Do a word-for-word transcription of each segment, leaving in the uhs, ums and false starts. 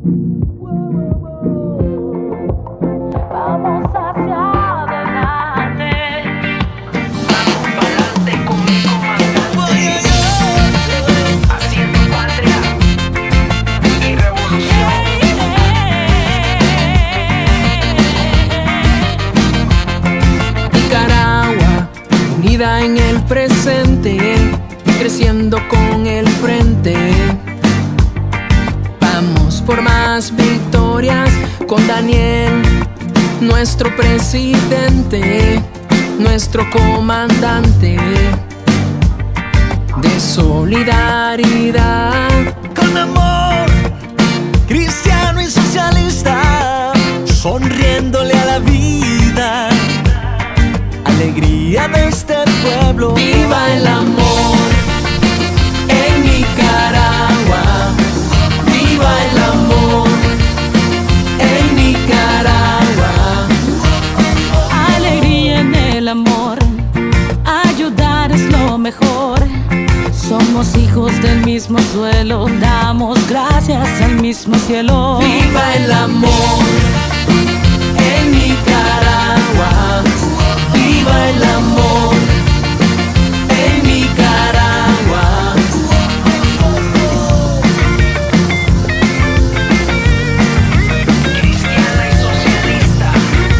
Vamos hacia adelante. Vamos pa'lante con mi comandante. Haciendo patria y revolución. Nicaragua, unida en el presente, creciendo con el frente. Vamos por más victorias con Daniel, nuestro presidente, nuestro comandante de solidaridad. Con amor, cristiano y socialista, sonriéndole a la vida, alegría de este pueblo. Viva el amor en Nicaragua, viva el amor en Nicaragua. Alegría en el amor, ayudar es lo mejor. Somos hijos del mismo suelo, damos gracias al mismo cielo. Viva el amor en Nicaragua, viva el amor en Nicaragua. Cristiana y socialista.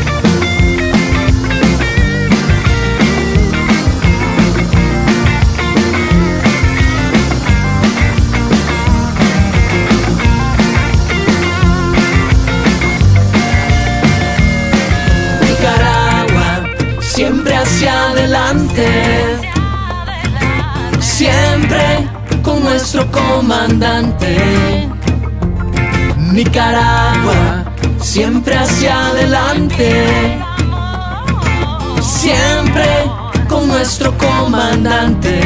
Nicaragua, siempre hacia adelante, siempre con nuestro comandante. Nicaragua, siempre hacia adelante, siempre con nuestro comandante.